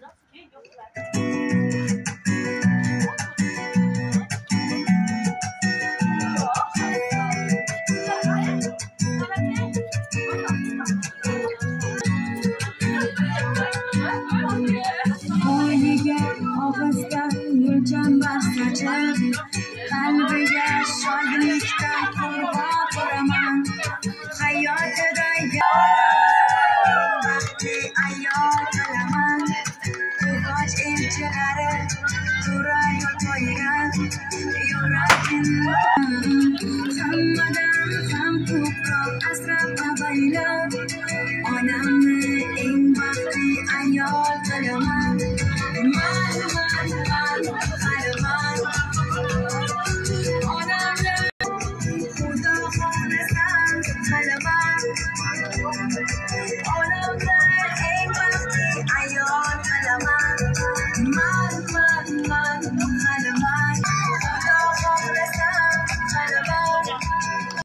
قلبیه شادلیکتن قربا پرمن حیات دایده وقتی ایات لمن تو باج این چهره تو رای و تویگن یورکن سمدن سم توپ را اسرم بیلم آنم